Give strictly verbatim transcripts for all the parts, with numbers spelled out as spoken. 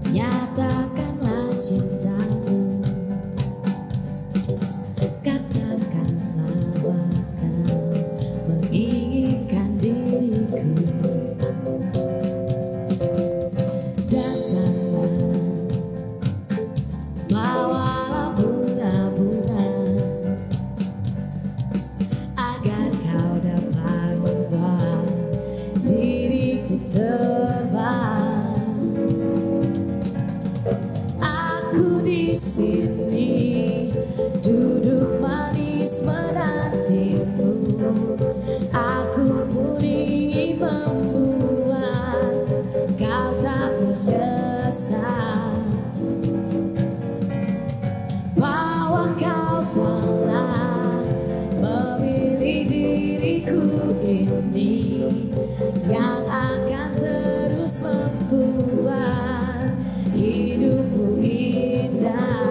Nyatakanlah cintamu, katakanlah bahkan menginginkan diriku. Datanglah, bawalah bunga-bunga agar kau dapat membuat diriku terbang. Aku di sini duduk manis menantimu. Aku pun ingin membuat kau tak menyesal, bahwa kau telah memilih diriku ini, yang akan terus membuat hidupmu indah.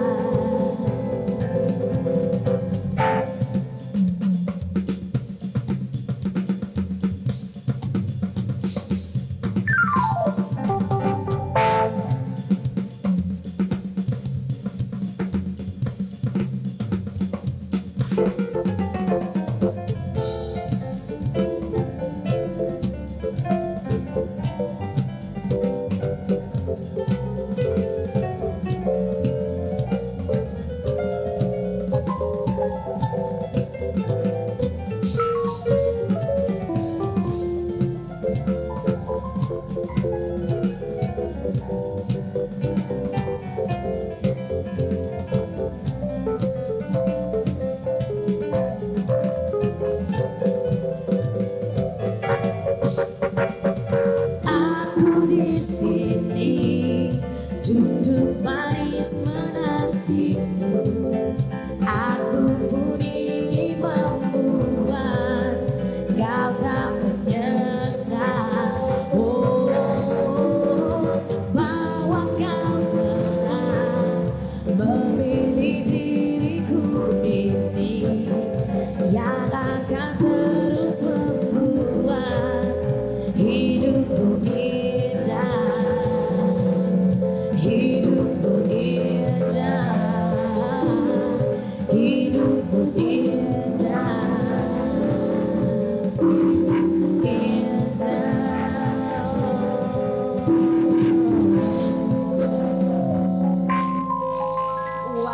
Di sini duduk manis menantimu. Aku pun ingin membuat kau tak menyesal, oh, bahwa kau telah memilih diriku ini, yang akan terus membuat hidupku indah. Hidupku indah, hidupku indah, indah.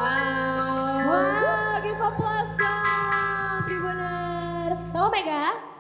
Wow, wow, give applause dong, Tribuners. Tahu Mega?